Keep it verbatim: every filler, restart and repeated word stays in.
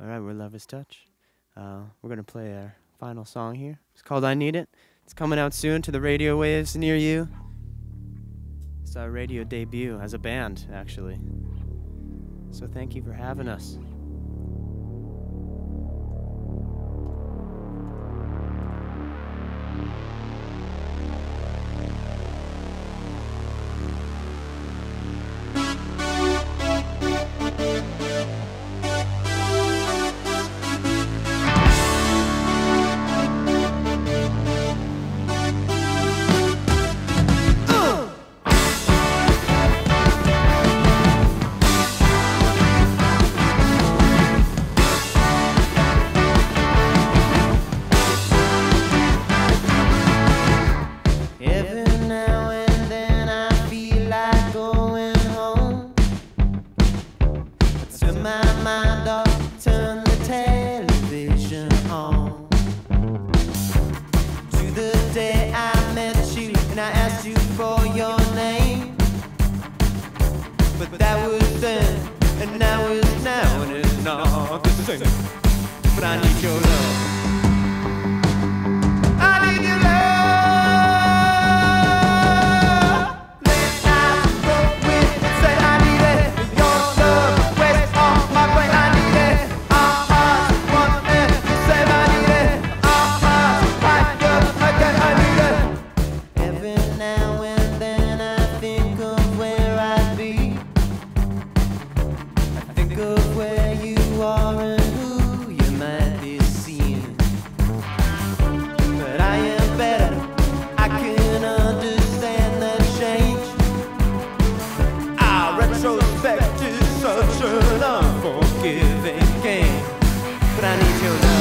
All right, we're Love is Touch. Uh, we're going to play our final song here. It's called I Need It. It's coming out soon to the radio waves near you. It's our radio debut as a band, actually. So thank you for having us. But that was then, and now is now, and it's not the same. But I need your love. I need your love. Late nights broke with and say I need it. Your love weighs on my brain. I need it. Our hearts want it. You say I need it. Our hearts fight up again. I need it. Every now and then I think of where I'd be. Think of where you are and who you might be seeing. But I am better, I can understand that change. Our retrospect is such an unforgiving game. But I need your love.